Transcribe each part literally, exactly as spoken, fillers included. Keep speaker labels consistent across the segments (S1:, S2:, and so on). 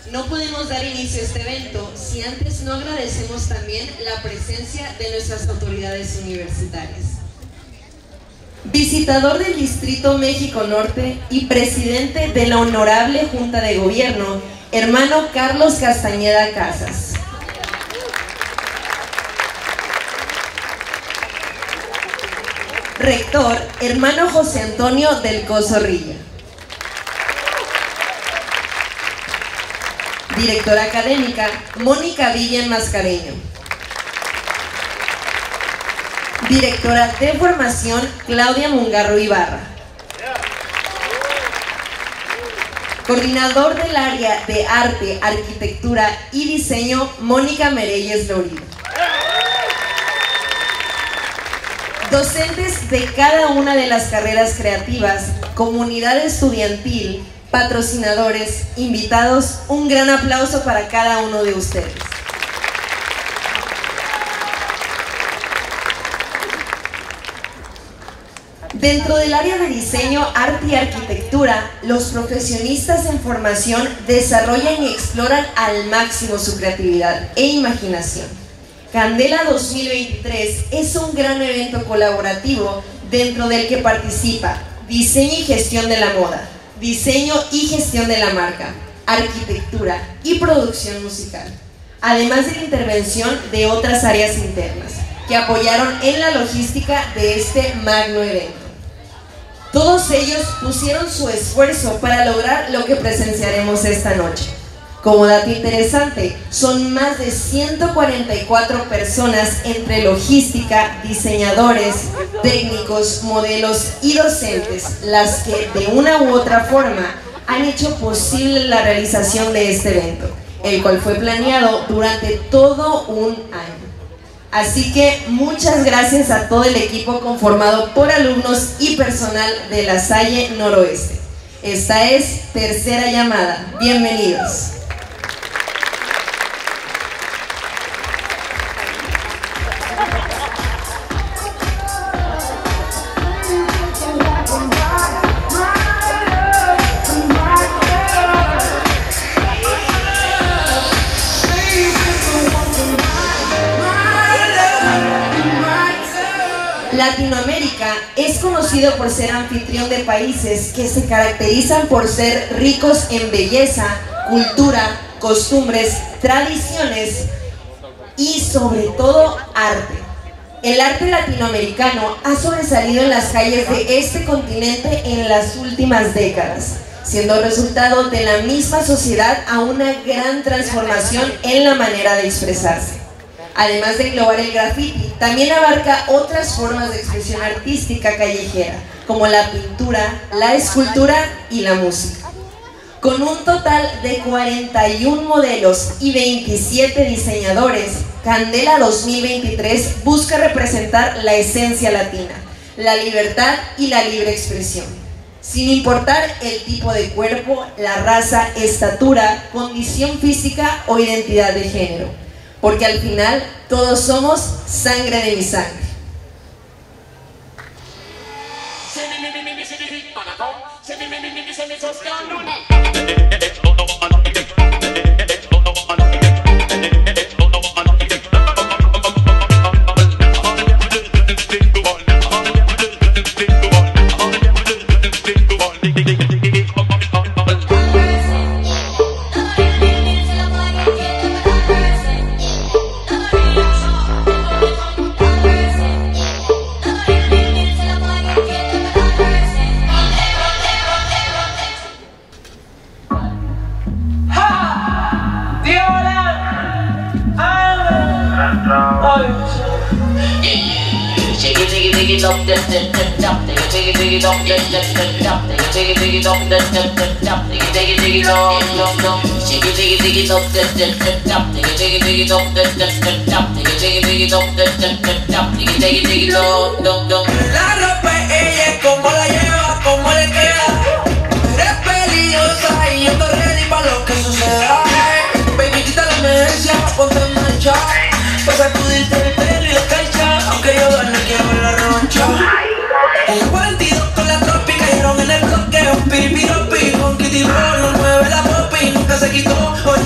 S1: No podemos dar inicio a este evento si antes no agradecemos también la presencia de nuestras autoridades universitarias. Visitador del Distrito México Norte y presidente de la Honorable Junta de Gobierno, hermano Carlos Castañeda Casas. Rector, hermano José Antonio del Coso Rilla. Directora académica, Mónica Villa Mascareño. Directora de Formación, Claudia Mungarro Ibarra. Coordinador del área de Arte, Arquitectura y Diseño, Mónica Mereyes Lorido. Docentes de cada una de las carreras creativas, comunidad estudiantil, patrocinadores, invitados, un gran aplauso para cada uno de ustedes. Dentro del área de diseño, arte y arquitectura, los profesionistas en formación desarrollan y exploran al máximo su creatividad e imaginación. Candela dos mil veintitrés es un gran evento colaborativo dentro del que participa diseño y gestión de la moda, diseño y gestión de la marca, arquitectura y producción musical, además de la intervención de otras áreas internas que apoyaron en la logística de este magno evento. Todos ellos pusieron su esfuerzo para lograr lo que presenciaremos esta noche. Como dato interesante, son más de ciento cuarenta y cuatro personas entre logística, diseñadores, técnicos, modelos y docentes las que de una u otra forma han hecho posible la realización de este evento, el cual fue planeado durante todo un año. Así que muchas gracias a todo el equipo conformado por alumnos y personal de La Salle Noroeste. Esta es Tercera Llamada. Bienvenidos. Latinoamérica es conocido por ser anfitrión de países que se caracterizan por ser ricos en belleza, cultura, costumbres, tradiciones y sobre todo arte. El arte latinoamericano ha sobresalido en las calles de este continente en las últimas décadas, siendo resultado de la misma sociedad a una gran transformación en la manera de expresarse. Además de englobar el graffiti, también abarca otras formas de expresión artística callejera, como la pintura, la escultura y la música. Con un total de cuarenta y un modelos y veintisiete diseñadores, Candela dos mil veintitrés busca representar la esencia latina, la libertad y la libre expresión, sin importar el tipo de cuerpo, la raza, estatura, condición física o identidad de género. Porque al final todos somos sangre de mi sangre.
S2: La ropa ella, cómo la lleva, cómo le queda. Eres peligrosa y yo estoy ready para lo que suceda. Baby, quita la emergencia, ponte en marcha. Pa' sacudirte el pelo y la cancha. Aunque yo gane, quiero ver la revancha. El cuarenta y dos con la trópica y ron en el bloqueo. Piripiropi con Kitty Roll, no mueve la popi, nunca se quitó. Oye,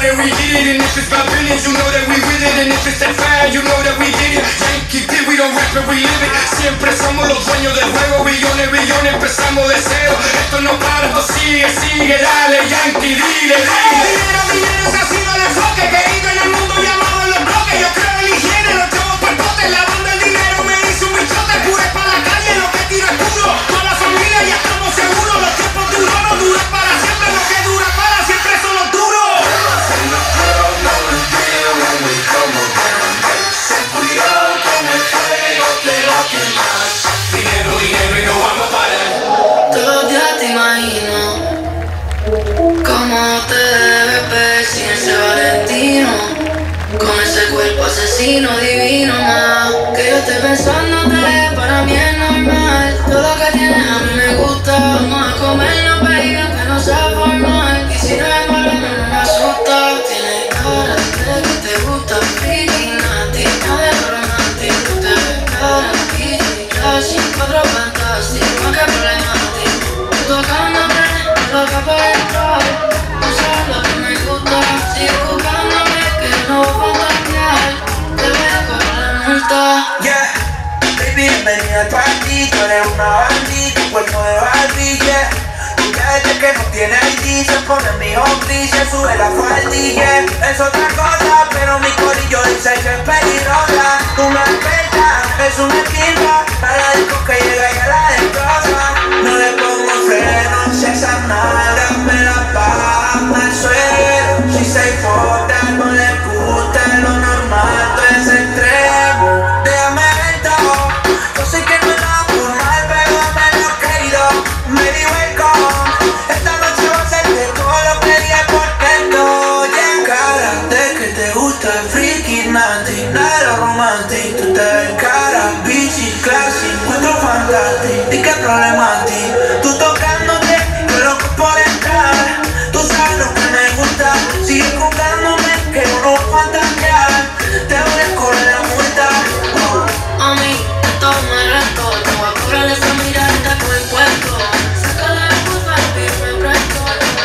S2: that we hit it, and if it's about billions, you know that we with it. And if it's that fire, you know that we did it. Yankee did, we don't rap it, we live it. Siempre somos los dueños del juego, billones, billones, empezamos de cero. Esto no para, esto sigue, sigue, dale, Yankee, dile, dile. Dinero, dinero, ese ha sido el enfoque. Querido en el mundo llamado en los bloques. Yo creo en la higiene, los chavos por pote. Lavando el dinero me hizo un bichote. Pure pa' la calle, lo que tiro es puro. Con la familia ya estamos seguros. Los tiempos duros no duran para siempre. Lo que dura para siempre son los duros. Dinero, dinero y no vamos a parar.
S3: Todos los días te imagino cómo te debes ver sin ese Valentino, con ese cuerpo asesino divino, ma. Que yo esté pensándote, para mí es normal. Todo lo que tienes a mí me gusta. Vamos a comernos, baby, aunque no sea formal. Y si no es malo, no me asusta. Tienes cara de que te gusta, freaky, nasty, nada de romántico. Te ves cara, easy, classy, cuatro fantástico, qué problemático. Tú tocándote, loca por entrar. Tú sabes lo que me gusta. Sigue buscándome, que no voy a fantasear. Te voy a cobrar la multa.
S4: Yeah, baby, bienvenida al party. Tú eres una bandita, un cuerpo de Barbie, yeah. Tú ya desde que no tiene I D, se pone mi hombri, se sube la faldilla. Es otra cosa, pero mi corillo dice que es peligrosa. Tú me experta, es una timba. A la disco que llega y a la destroza. No le pongo freno, si esas nalgas me la bajan al suelo. Si se importa, no le gusta lo normal, todo es extremo. Déjame ver todo, yo sé que no es nada formal, pero dame lo querido. Me di welcome, esta noche va a ser de todo lo que dije por dentro. Yeah, cara de que te gusta freaky, nasty, nada de lo romántico. Tú te ves cara, bichi, classy, encuentro fantástico. ¿Y qué problema a ti? Tú tocándote, yo loco por entrar. Tú sabes lo que me gusta, sigue jugándome, que yo no voy a fantasear. Te voy a correr la multa. uh.
S3: A mí, esto me reto. Te voy a cobrar esa mirada con el puesto. Sácale la puta y me presto.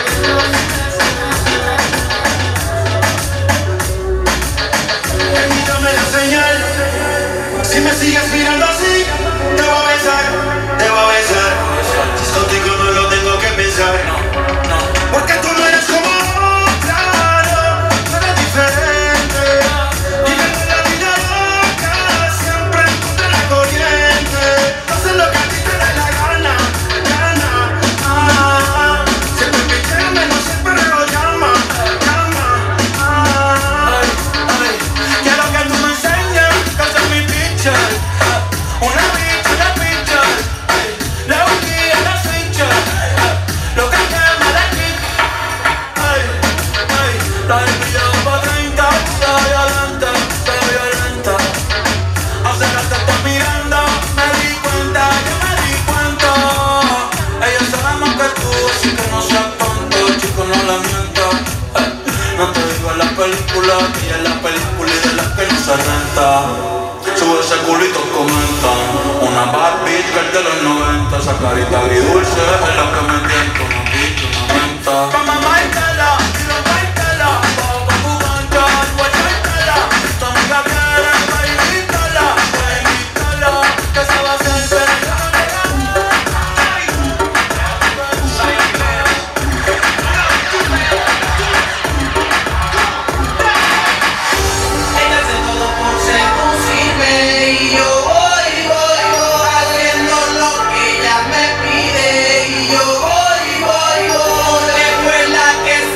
S2: Dame la señal. Si me sigues mirando así, te voy a besar, te voy a besar. Si es contigo no lo tengo que pensar. Porque tú no eres como otra, no, tú eres diferente. Viviendo la vida loca, siempre en contra de la corriente. Haces lo que a ti te dé la gana, gana. Ah, siempre me llama, no siempre lo llama, llama. Ah, ay, ay. Quiero que tú me enseñes que esa es mi picture. Una bitch, una picture. La última, la switcher. Lo que quema la kick. Ay, ay, la envidia pa' treinta. Se violenta, se violenta. Hace rato está mirando. Me di cuenta, yo me di cuenta. Ella sabe más que tú, así que no seas tonto. Chico, no la mientas. Ay, no te digo en la película, que ella es la película y de las que no se renta. Sube ese culito, comentan. Una bad bitch que es de los noventa. Esa carita agridulce es la que me tienta. Una bitch, una menta. Pa' mamártela, y lo bártela. Bajo pa' tu cancha, y voy a echártela. Tu amiga quiere, va a invítala. Va a invítala, que se va a hacer feliz.
S4: Ella hace todo por seducirme y yo voy, voy, voy haciendo lo que ella me pide y yo voy, voy, voy. Que fue la que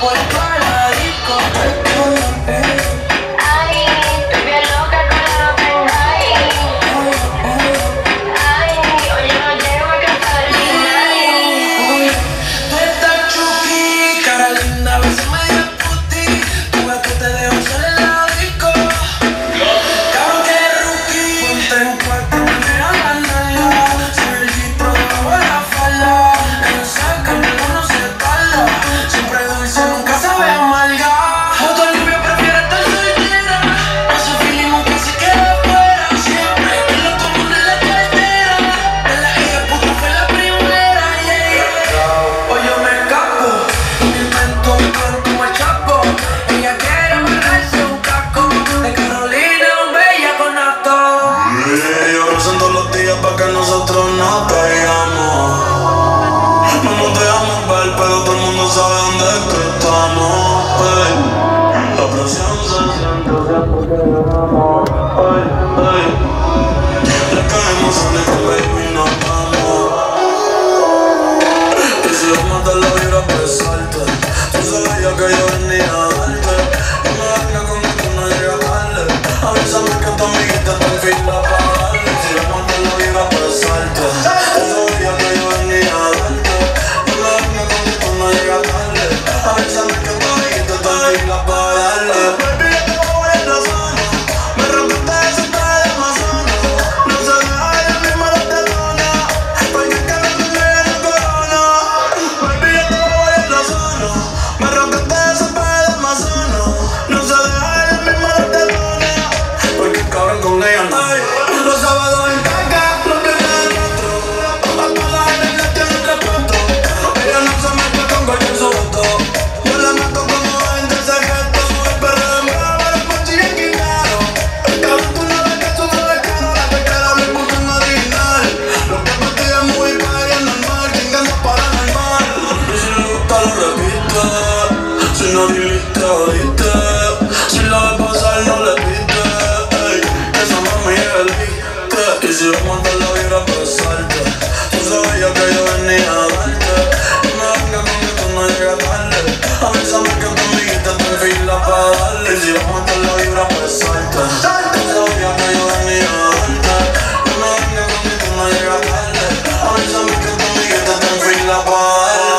S2: por toda la disco.
S3: Ay, estoy bien loca con la open eye. Ay, hoy yo no llego a Catalina.
S2: Tú estás chuki, cara linda, a veces media puti. Tú ves que te dejo sola en la disco. Cabrón que rookie, ponte en cuatro, mira la nalga. Se ve el jeep por debajo de la falda. Ella sabe que el mundo no se tarda. Siempre dulce, nunca sabe amarga. Moto limpio, prefiere estar soltera. Hace feeling, nunca se queda fuera. Siempre en lo común en la cartera. En la hija puta fue la primera, yeah. Hoy yo me escapo, me invento un plan como el Chapo. Ella quiere amarrarse un casco. De Carolina, un bella con acto.
S5: Yo rezan todos los días pa' que nosotros no caigamos. No nos dejamos ver, pero todo el mundo sabe dónde es que estamos. Ey. La presión se siente siempre que llegamos. Ey, ey. Le caemos a Nico, baby, nos vamos. Y si vamos a dar la vibra, pues salte. Tú sabías que yo venía a darte. No me vengas con que tú no llegas tarde. Avísame que tu amiguita está en fila para darle. Si vamos a dar la vibra, pues salte. Tú sabías que yo venía a darte. No me vengas con que tú no llegas tarde. Avísame que tu amiguita está en fila para darle. Baby, yo te voy en la zona. Me rompiste ese traje de Amazonas. No se deja ella misma la telona. Porque el cabrón no llega en el corona. Baby, yo te voy en la zona. Me rompiste ese traje de Amazonas. No se deja ella misma la telona. Porque el cabrón con ella no. Ay, los sábados en caca, los viernes en retro. A toda la gente le tiene respeto. Ella no se mete con cualquier sujeto. Yo la meto como gente secreto. El perro de bravo, los mochillos en Quintero. El cabrón tú no ves que sube de caro. La cartera le puso en original. Lo que para ti es muy padre es normal. Chingando paranormal. Y si le gusta lo repite. Si no dijiste, oíste. Si la ves pasar no le pite. Ey, esa mami es elite. Y si vamos a dar la vibra, pues salte. Tú sabías que yo venía a darte. No me vengas con que tú no llegas tarde. Avísame que tu amiguita está en fila para darle. Y si vamos a dar la vibra, pues salte. Tú sabías que yo venía a darte. No me vengas con que tú no llegas tarde. Avísame que tu amiguita está en fila para darle.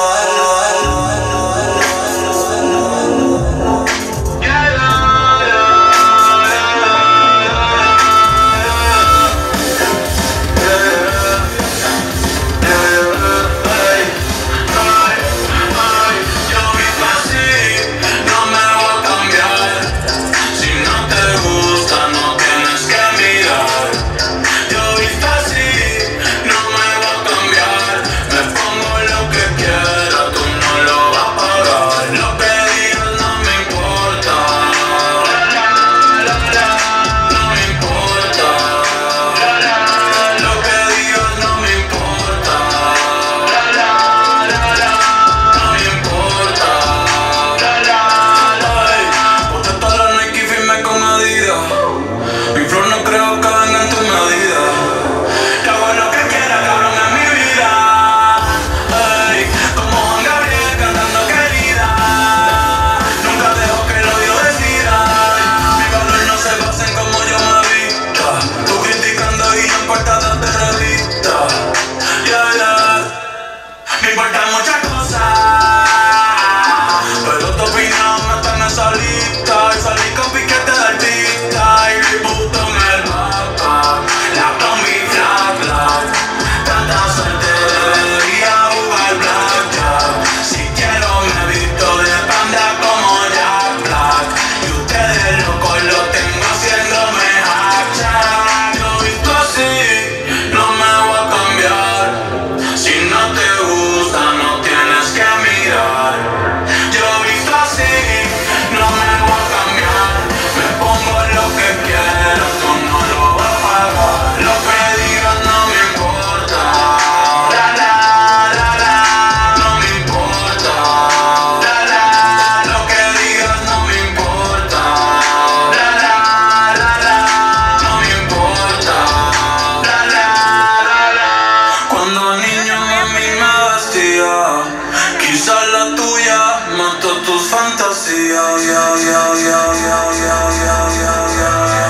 S2: Yeah, yeah, yeah.
S5: fantasía, ya, ya, ya, ya, ya, ya, ya, ya,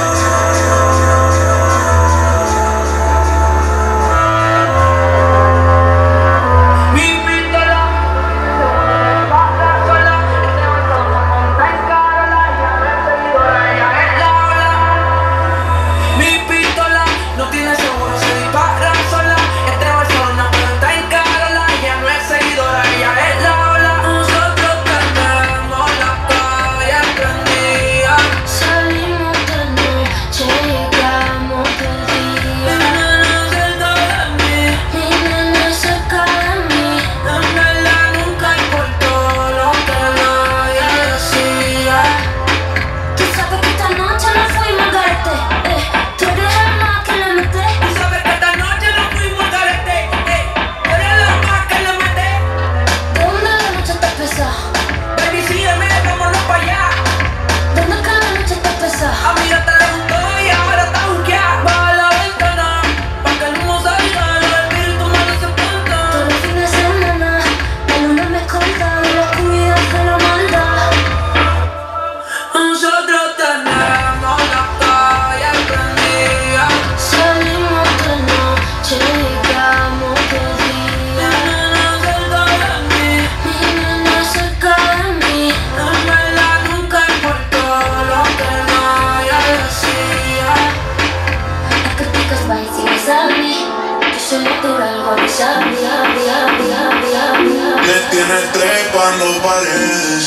S2: Mi pistola, baja sola, este vato no monta en Carola, ya no es seguidora, ella es la ola. Mi pistola no tiene seguro, se dispara sola, este vato no monta en Carola, ya no es seguidora, ella es la ola. Nosotros tenemos la calle prendida,
S3: Salimos de noche, llegamos de día.
S2: mi nena cerca de mí,
S3: Mi nena cerca de mí.
S2: en verdad nunca importó lo que nadie decía.
S3: Tú sabes que esta noche nos fuimos al garete, eh. Tú eres el más que le mete.
S2: Tú sabes que esta noche nos fuimos al garete, eh. Tú eres la más que le mete.
S3: ¿Dónde la noche está pesada?
S2: Baby, sígueme, vámonos pa' allá.
S3: ¿Dónde que la noche está pesada?
S2: A mí ya te le gustó y ahora está buqueada. Baja la ventana, pa' que el humo salga, el espíritu malo se espanta.
S3: Todos los fines de semana, la luna me escolta y la oscuridad de la maldad.
S2: Nosotros tenemos la calle prendida.
S3: Salimos de noche, llegamos de
S2: Mi
S3: día.
S2: nena cerca de mí,
S3: Mi nena cerca de mí.
S2: en verdad nunca importó lo que nadie decía.
S3: Las críticas van y si me sabe. Yo soy natural, guapi, sabe, sabe, sabe, sabe, sabe.
S5: Me tienes trepando paredes.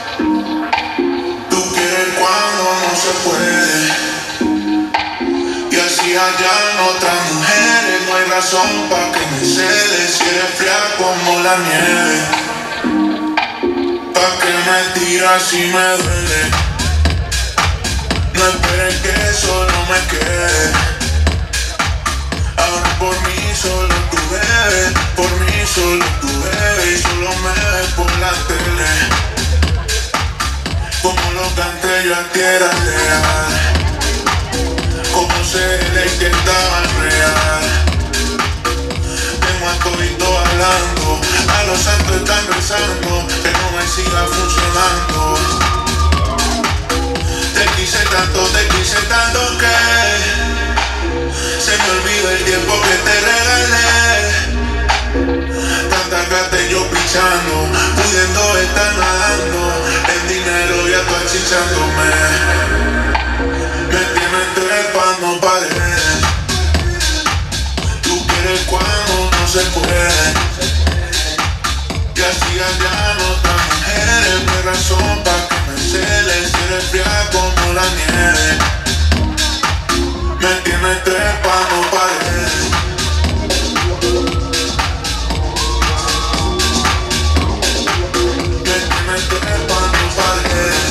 S5: Tú quieres cuando no se puede. Y así hallan otras mujeres. No hay razón pa' que me cedes. Si eres fría como la nieve. Pa' que me tiras y me duele. No esperes que solo me quede. Ahora por mí solo tú bebes, por mí solo tú bebes y solo me ves por la tele. Como lo canté yo a ti era real, como ser el que estaba real. Tengo a todito hablando, a los santos están rezando, que no me siga funcionando. Te quise tanto, te quise tanto que se me olvidó el tiempo que te regalé. Tanta gata y yo pichando, pudiendo estar nadando en dinero y tú achichándome. Me tienes trepando paredes. Tú quieres cuando no se puede. Y así hallan otras mujeres. No hay razón pa' que me celes. Si eres fría como la nieve. Me tienes trepando paredes. Me tienes trepando paredes.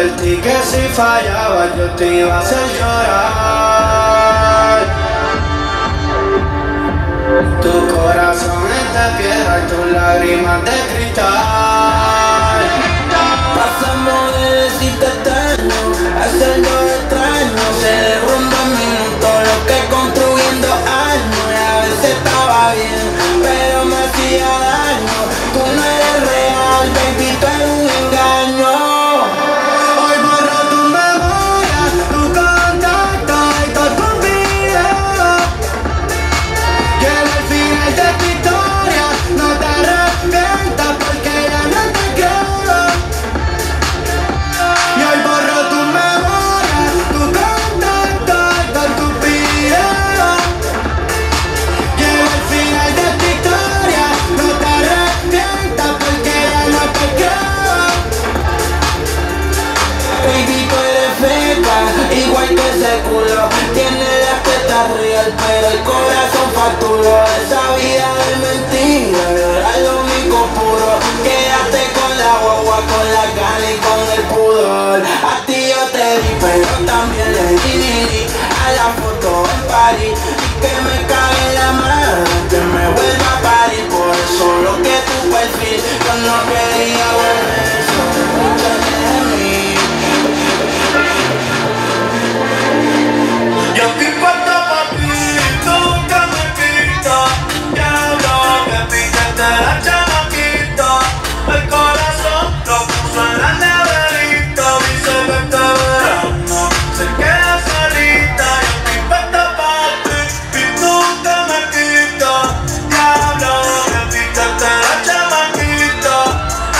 S6: advertí que si fallaba yo te iba a hacer llorar. Tu corazón es de piedra y tus lágrimas de cristal.
S2: Pasamos de decirte eterno a hacerlo extraño. Se derrumba en minutos lo que construyendo años. Y a veces estaba bien, pero me hacía daño. Tú no eres real, baby, tú eres un engaño.
S6: Hoy borro tu memoria, tu contacto y todo tu video. Llega el final de tu historia, no te arrepientas porque ya no te quiero. Y hoy borro tu memoria, tu contacto y todo tu video. Llega el final de tu historia, no te arrepientas porque ya no te quiero.
S2: Baby, tú eres feca, igual que ese culo. Tiene las tetas real, pero el corazón facturó. Esa vida de mentira, era lo único puro. Quédate con la guagua, con la gana y con el pudor. A ti yo te di, pero también le di, di, di a la foto en París. Y que me cague la mano, que me vuelva a parir. Por eso lo que tu perfil, yo no quería ver eso. De mí.
S5: Yo estoy puesto pa' ti, tú que me quitas. Diablo, que picaste la chamaquita. El corazón lo puso en la neverita. Dice que este verano se queda solita. Yo estoy puesto pa' ti y tú que me quitas. Diablo, que picaste la chamaquita.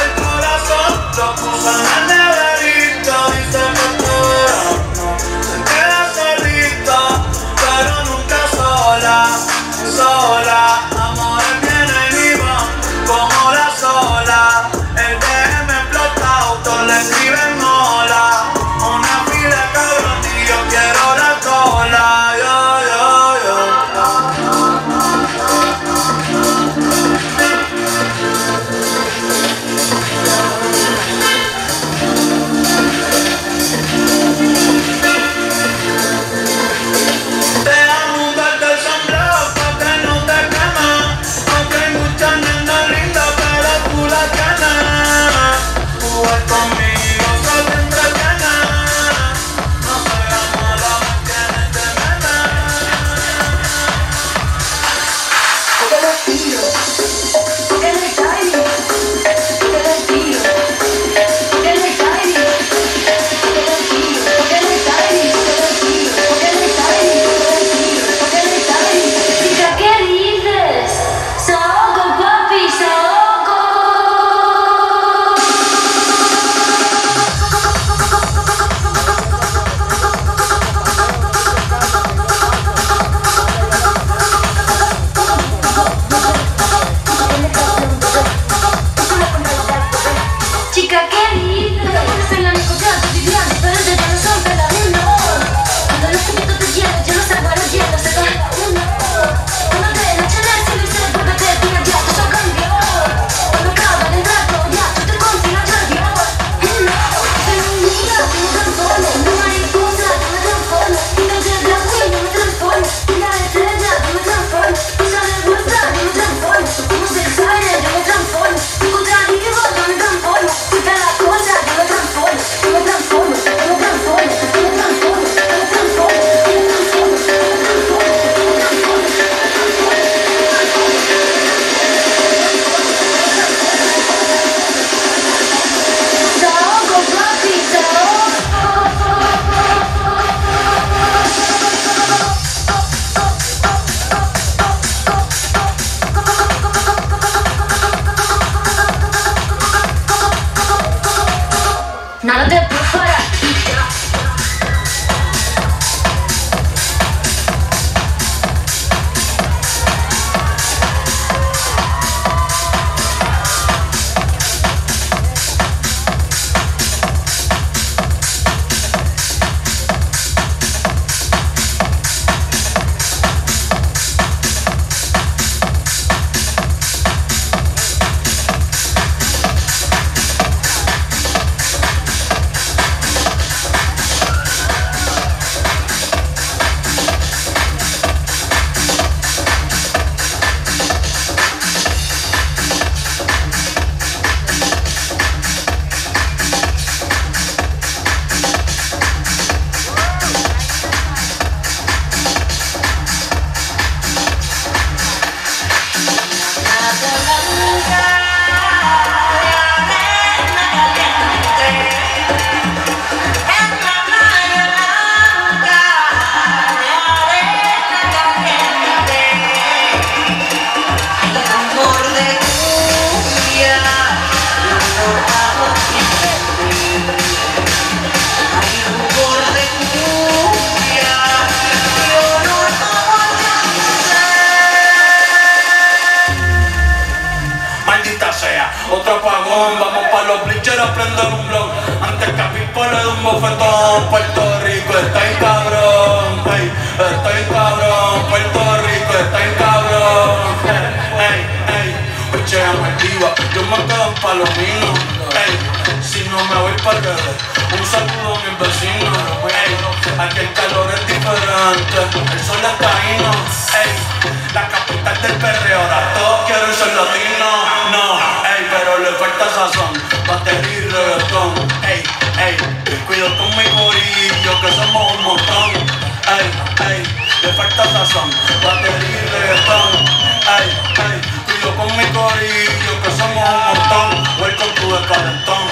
S5: sea. Otro apagón, vamos pa' los bleachers a prender un blog. Antes que a Pipo le dé un bofetón. Puerto Rico está en cabrón, ey, está en cabrón. Puerto Rico está en cabrón, ey, ey. Oye, Maldiva, yo me quedo en Palomino, ey. Si no me voy para el un saludo a mis vecinos, ey. Aquí el calor es diferente, el sol es caíno, ey. La capital del perreo, ahora todos quieren ser latinos, no, ey. Pero le falta sazón, batería y reggaetón, ey, ey. Cuido con mi corillo, que somos un montón, ey, ey. Le falta sazón, batería y reggaetón, ey, ey. Cuido con mi corillo, que somos un montón. Welcome to the calentón.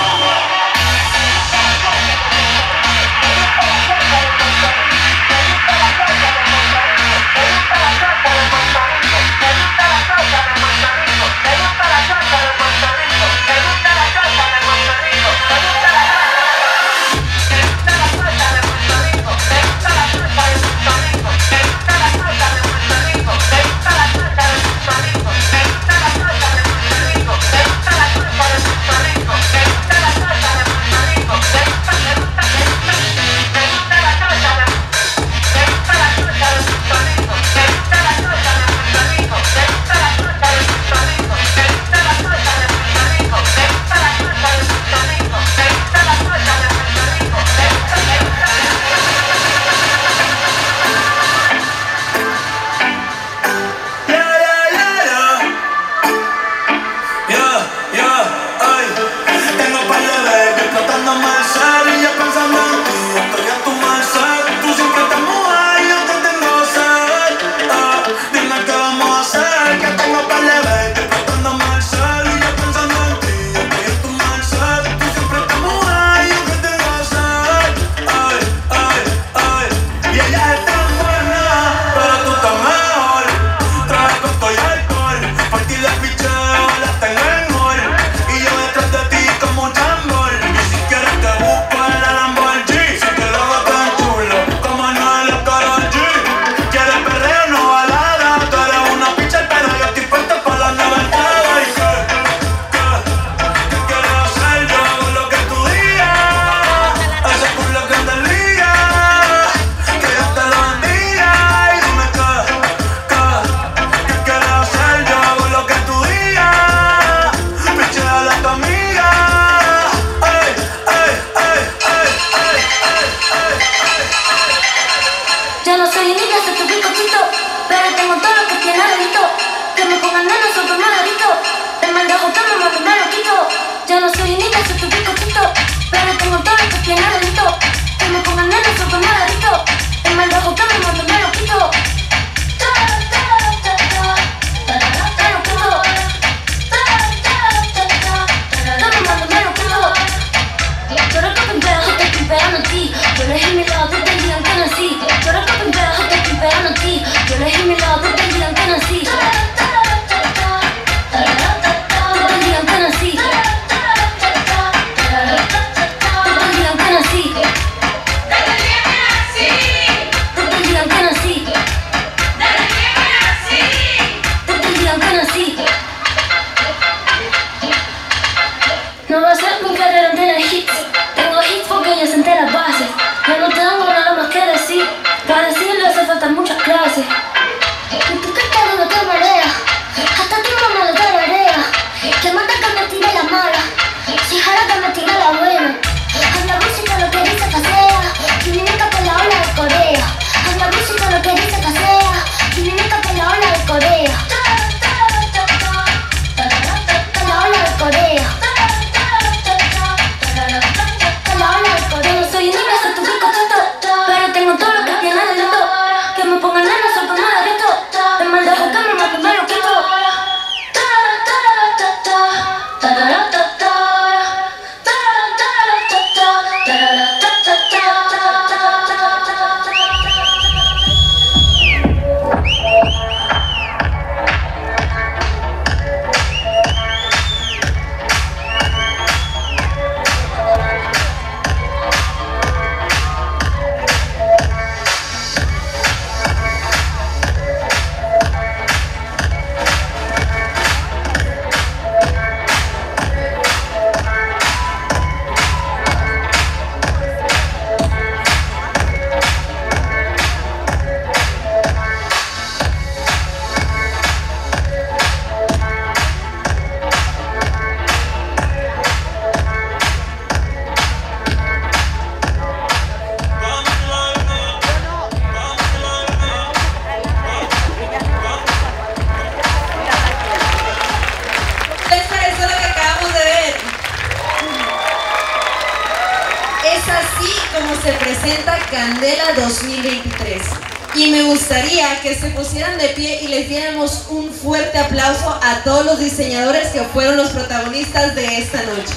S1: se presenta Candela dos mil veintitrés. Y me gustaría que se pusieran de pie y les diéramos un fuerte aplauso a todos los diseñadores que fueron los protagonistas de esta noche.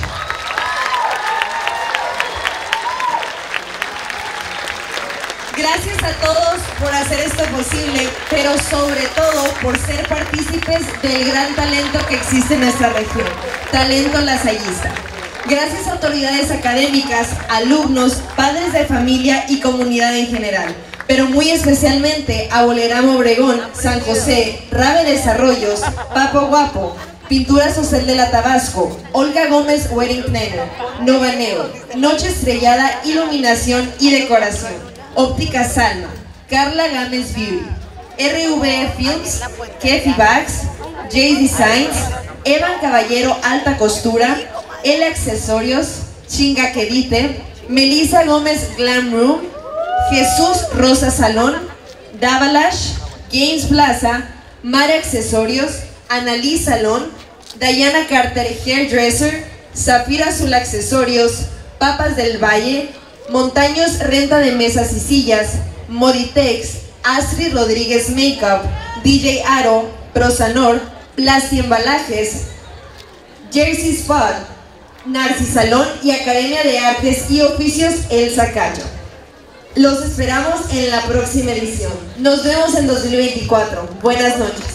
S1: Gracias a todos por hacer esto posible, pero sobre todo por ser partícipes del gran talento que existe en nuestra región, talento lasallista. Gracias a autoridades académicas, alumnos, padres de familia y comunidad en general, pero muy especialmente a Boleramo Obregón, San José, Rabe Desarrollos, Papo Guapo, Pintura Social de la Tabasco, Olga Gómez Wedding Planner, Nova Neo, Noche Estrellada, Iluminación y Decoración, Óptica Salma, Carla Gámez Beauty, R V E Films, Kefi Bags, J Designs, Evan Caballero Alta Costura, L Accesorios, Chinga Quedite, Melissa Gómez Glam Room, Jesús Rosa Salón, Davalash, Games Plaza, Mare Accesorios, Analí Salón, Diana Carter Hairdresser, Zafira Azul Accesorios, Papas del Valle, Montaños Renta de Mesas y Sillas, Moditex, Astrid Rodríguez Makeup, D J Aro, Prosanor, Plasti Embalajes, Jersey Spot, Narcis Salón y Academia de Artes y Oficios Elsa Cayo. Los esperamos en la próxima edición. Nos vemos en dos mil veinticuatro. Buenas noches.